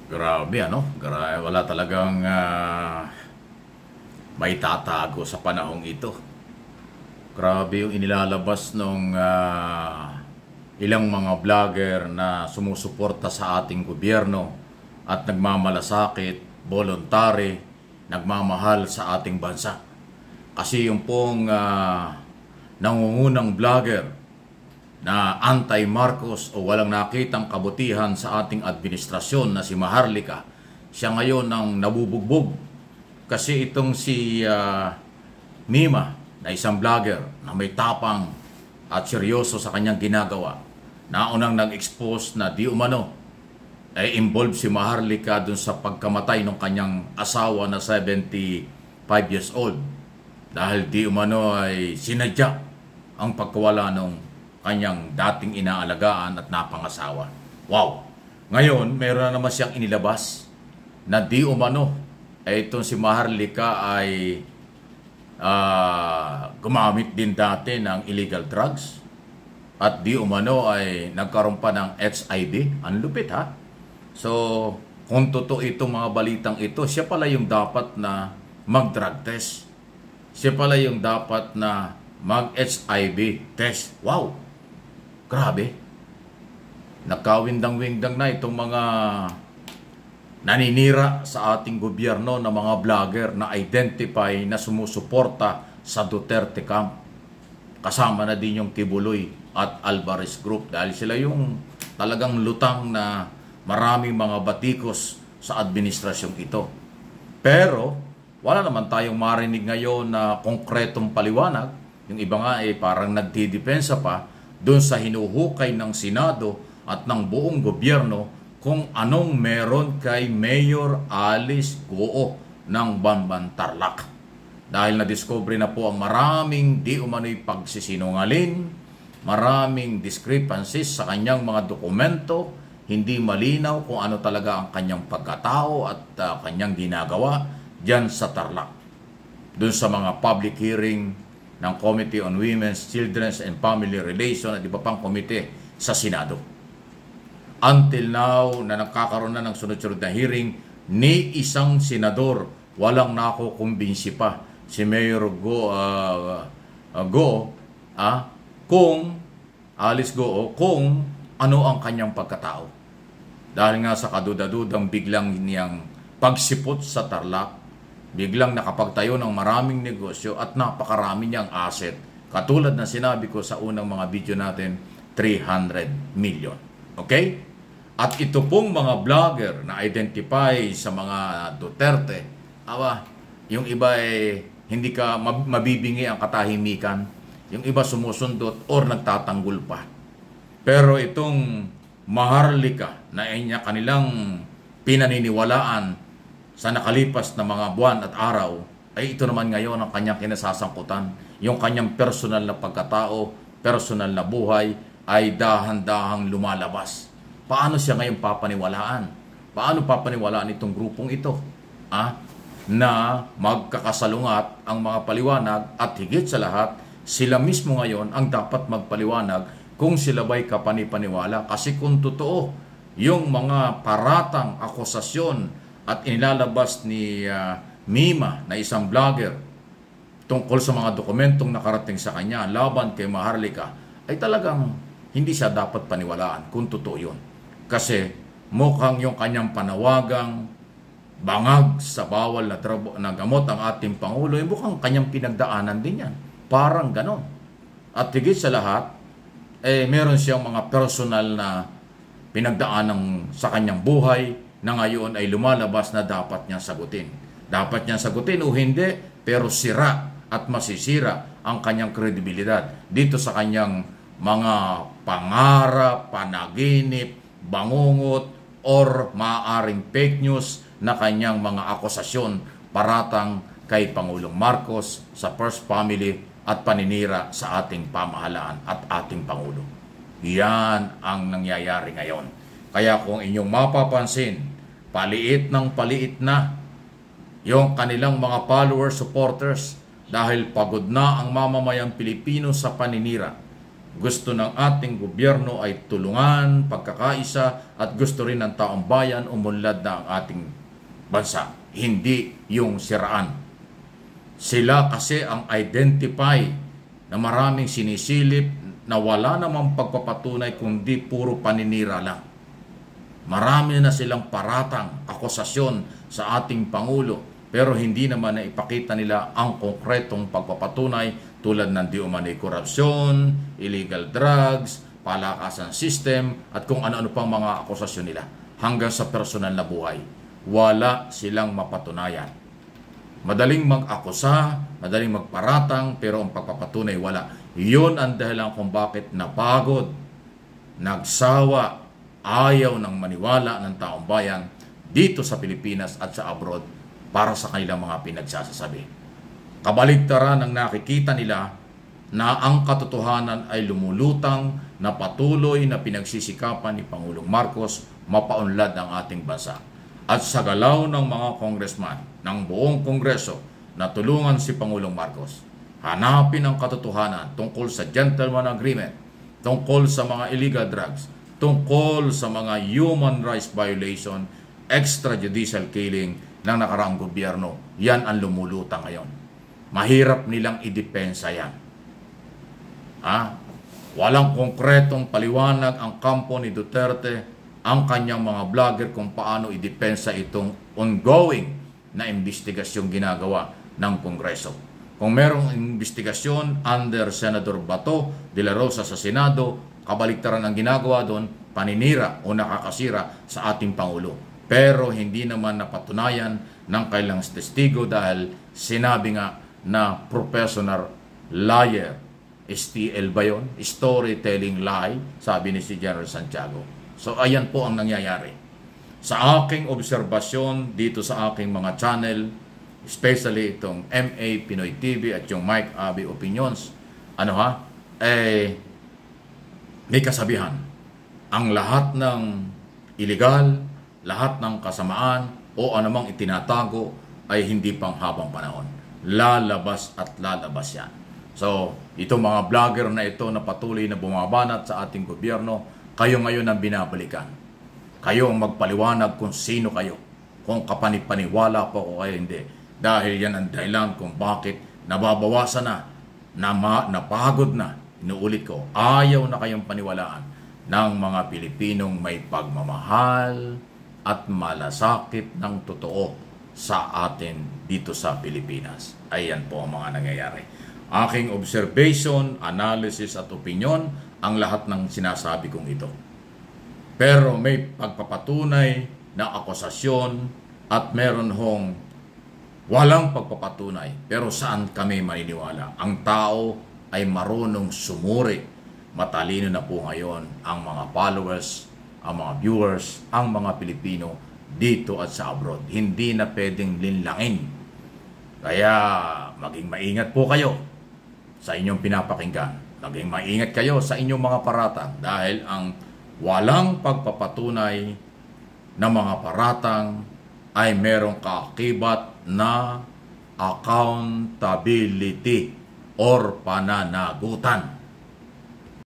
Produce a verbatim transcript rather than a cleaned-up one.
Grabe ano, grabe, wala talagang ah, may tatago sa panahong ito. Grabe yung inilalabas ng ilang mga vlogger na sumusuporta sa ating gobyerno at nagmamalasakit, voluntary, nagmamahal sa ating bansa. Kasi yung pong ah, nangungunang vlogger na anti-Marcos o walang nakitang kabutihan sa ating administrasyon na si Maharlika, siya ngayon ang nabubugbog. Kasi itong si uh, Mima na isang vlogger na may tapang at seryoso sa kanyang ginagawa, naunang nag-expose na di umano ay involved si Maharlika dun sa pagkamatay ng kanyang asawa na seventy-five years old. Dahil di umano ay sinadya ang pagkawala ng kanyang dating inaalagaan at napangasawa. Wow! Ngayon, meron na naman siyang inilabas na di umano ay itong si Maharlika ay uh, gumamit din dati ng illegal drugs at di umano ay nagkaroon pa ng H I V. Ang lupit ha? So, kung totoo itong mga balitang ito, siya pala yung dapat na mag-drug test. Siya pala yung dapat na mag-H I V test. Wow! Grabe. Nagkawindang-windang na itong mga naninira sa ating gobyerno na mga vlogger na identify na sumusuporta sa Duterte camp. Kasama na din yung Kibuloy at Alvarez Group dahil sila yung talagang lutang na maraming mga batikos sa administrasyong ito. Pero wala naman tayong marinig ngayon na konkretong paliwanag. Yung iba nga eh parang nagdidepensa pa doon sa hinuhukay ng Senado at ng buong gobyerno kung anong meron kay Mayor Alice Goo ng Bamban Tarlac. Dahil na-discover na po ang maraming di umano'y pagsisinungaling, maraming discrepancies sa kanyang mga dokumento, hindi malinaw kung ano talaga ang kanyang pagkatao at uh, kanyang ginagawa dyan sa Tarlac. Doon sa mga public hearing ng Committee on Women's, Children's and Family Relations at iba pang komite sa Senado. Until now, na nagkakaroon na ng sunod-sunod na hearing, ni isang senador walang nakukumbinsi pa si Mayor Go, uh, uh, Go ah, kung Alice Goo, kung ano ang kanyang pagkatao. Dahil nga sa kaduda-dudang biglang niyang pagsipot sa Tarlac, biglang nakapagtayo ng maraming negosyo at napakarami niyang asset. Katulad na sinabi ko sa unang mga video natin, three hundred million. Okay? At ito pong mga vlogger na identify sa mga Duterte, awa, yung iba ay hindi ka mabibingi ang katahimikan, yung iba sumusundot or nagtatanggol pa. Pero itong Maharlika na inya kanilang pinaniniwalaan sa nakalipas na mga buwan at araw, ay ito naman ngayon ang kanyang kinasasangkutan. Yung kanyang personal na pagkatao, personal na buhay, ay dahan-dahang lumalabas. Paano siya ngayon papaniwalaan? Paano papaniwalaan itong grupong ito? Ah, na magkakasalungat ang mga paliwanag at higit sa lahat, sila mismo ngayon ang dapat magpaliwanag kung sila ba'y kapanipaniwala. Kasi kung totoo, yung mga paratang akusasyon at inilalabas ni uh, Mima na isang vlogger tungkol sa mga dokumentong nakarating sa kanya laban kay Maharlika, ay talagang hindi siya dapat paniwalaan kung totoo yun. Kasi mukhang yung kanyang panawagang bangag sa bawal na, na gamot ang ating Pangulo, ay mukhang kanyang pinagdaanan din yan. Parang ganon. At higit sa lahat, eh meron siyang mga personal na pinagdaanan sa kanyang buhay na ngayon ay lumalabas na dapat niyang sagutin. Dapat niyang sagutin o hindi, pero sira at masisira ang kanyang kredibilidad dito sa kanyang mga pangarap, panaginip, bangungot, or maaaring fake news na kanyang mga akusasyon paratang kay Pangulong Marcos sa First Family at paninira sa ating pamahalaan at ating Pangulo. Yan ang nangyayari ngayon. Kaya kung inyong mapapansin, paliit ng paliit na yung kanilang mga followers, supporters, dahil pagod na ang mamamayang Pilipino sa paninira. Gusto ng ating gobyerno ay tulungan, pagkakaisa, at gusto rin ng taong bayan umunlad na ang ating bansa. Hindi yung siraan. Sila kasi ang identify na maraming sinisilip na wala namang pagpapatunay kundi puro paninira lang. Marami na silang paratang, akusasyon sa ating Pangulo, pero hindi naman na ipakita nila ang konkretong pagpapatunay tulad ng di umano'y korupsyon, illegal drugs, palakasan system, at kung ano-ano pang mga akusasyon nila hanggang sa personal na buhay. Wala silang mapatunayan. Madaling mag-akusa, madaling magparatang, pero ang pagpapatunay wala. Yun ang dahilan kung bakit napagod, nagsawa, ayaw ng maniwala ng taong bayan dito sa Pilipinas at sa abroad para sa kanilang mga pinagsasasabi. Kabaligtaran ang nakikita nila na ang katotohanan ay lumulutang na patuloy na pinagsisikapan ni Pangulong Marcos mapaunlad ang ating bansa. At sa galaw ng mga congressman ng buong kongreso na tulungan si Pangulong Marcos, hanapin ang katotohanan tungkol sa gentleman agreement, tungkol sa mga illegal drugs, tungkol sa mga human rights violation, extrajudicial killing ng nakaraang gobyerno. Yan ang lumulutang ngayon. Mahirap nilang idepensa yan. Ah, walang konkretong paliwanag ang kampo ni Duterte, ang kanyang mga vlogger kung paano idepensa itong ongoing na investigasyong ginagawa ng Kongreso. Kung merong investigasyon under Senador Bato de la Rosa sa Senado, kabaligtaran ang ginagawa doon, paninira o nakakasira sa ating Pangulo. Pero hindi naman napatunayan ng kailang testigo dahil sinabi nga na professional liar. S T L ba yun? Storytelling lie, sabi ni si General Santiago. So ayan po ang nangyayari. Sa aking obserbasyon dito sa aking mga channel, especially itong M A Pinoy T V at yung Mike Abby Opinions, ano ha, eh, may kasabihan. Ang lahat ng illegal, lahat ng kasamaan o anumang itinatago ay hindi pang habang panahon. Lalabas at lalabas yan. So, itong mga vlogger na ito na patuloy na bumabanat sa ating gobyerno, kayo ngayon ang binabalikan. Kayo ang magpaliwanag kung sino kayo. Kung kapanipaniwala po o kayo hindi. Dahil yan ang dahilan kung bakit nababawasan na, na napagod na, inuulit ko, ayaw na kayong paniwalaan ng mga Pilipinong may pagmamahal at malasakit ng totoo sa atin dito sa Pilipinas. Ayan po ang mga nangyayari. Aking observation, analysis at opinion ang lahat ng sinasabi kong ito. Pero may pagpapatunay na akusasyon at meron hong walang pagpapatunay. Pero saan kami maniniwala? Ang tao ay marunong sumuri. Matalino na po ngayon ang mga followers, ang mga viewers, ang mga Pilipino dito at sa abroad. Hindi na pwedeng linlangin. Kaya maging maingat po kayo sa inyong pinapakinggan. Maging maingat kayo sa inyong mga paratang dahil ang walang pagpapatunay na mga paratang ay merong kaakibat na accountability or pananagutan.